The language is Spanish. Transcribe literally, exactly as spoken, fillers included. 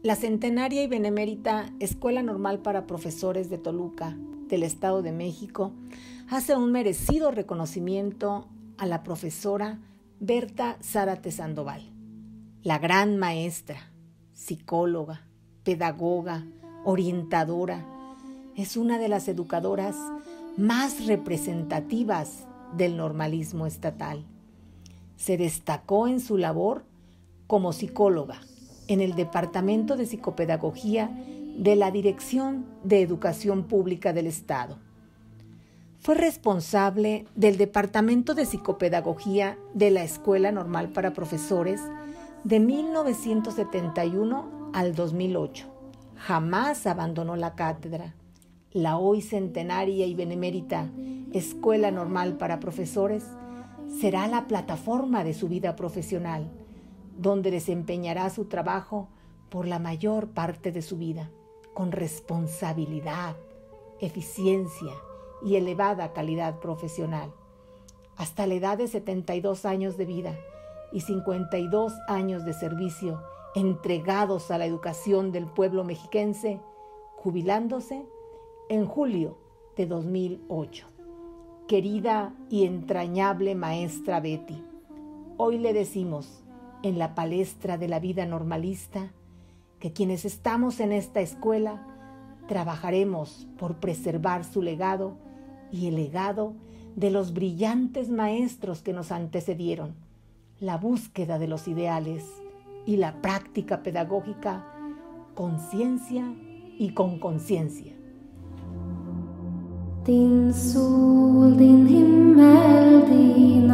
La centenaria y benemérita Escuela Normal para Profesores de Toluca, del Estado de México, hace un merecido reconocimiento a la profesora Berta Zárate Sandoval, la gran maestra, psicóloga, pedagoga, orientadora. Es una de las educadoras más representativas del normalismo estatal. Se destacó en su labor como psicóloga en el Departamento de Psicopedagogía de la Dirección de Educación Pública del Estado. Fue responsable del Departamento de Psicopedagogía de la Escuela Normal para Profesores de mil novecientos setenta y uno al dos mil ocho. Jamás abandonó la cátedra. La hoy centenaria y benemérita Escuela Normal para Profesores será la plataforma de su vida profesional, donde desempeñará su trabajo por la mayor parte de su vida, con responsabilidad, eficiencia y elevada calidad profesional. Hasta la edad de setenta y dos años de vida y cincuenta y dos años de servicio entregados a la educación del pueblo mexiquense, jubilándose en julio de dos mil ocho. Querida y entrañable maestra Betty, hoy le decimos, en la palestra de la vida normalista, que quienes estamos en esta escuela trabajaremos por preservar su legado y el legado de los brillantes maestros que nos antecedieron, la búsqueda de los ideales y la práctica pedagógica con ciencia y con conciencia. Din sol, din himmel, din